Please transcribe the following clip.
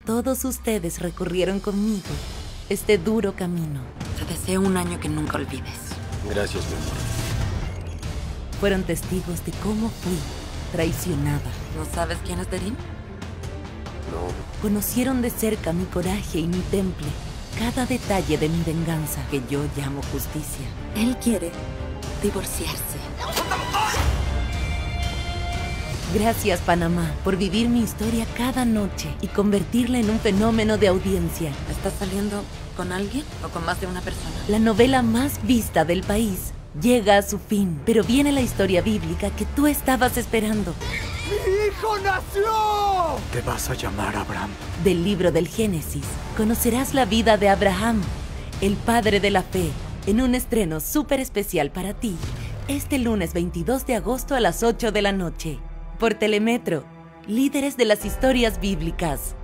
Todos ustedes recorrieron conmigo este duro camino. Te deseo un año que nunca olvides. Gracias, mi amor. Fueron testigos de cómo fui traicionada. ¿No sabes quién es Darín? No. Conocieron de cerca mi coraje y mi temple, cada detalle de mi venganza, que yo llamo justicia. Él quiere divorciarse. Gracias, Panamá, por vivir mi historia cada noche y convertirla en un fenómeno de audiencia. ¿Estás saliendo con alguien o con más de una persona? La novela más vista del país llega a su fin, pero viene la historia bíblica que tú estabas esperando. ¡Mi hijo nació! Te vas a llamar Abraham. Del libro del Génesis, conocerás la vida de Abraham, el padre de la fe, en un estreno súper especial para ti, este lunes 22 de agosto a las 8 de la noche. Por Telemetro, líderes de las historias bíblicas.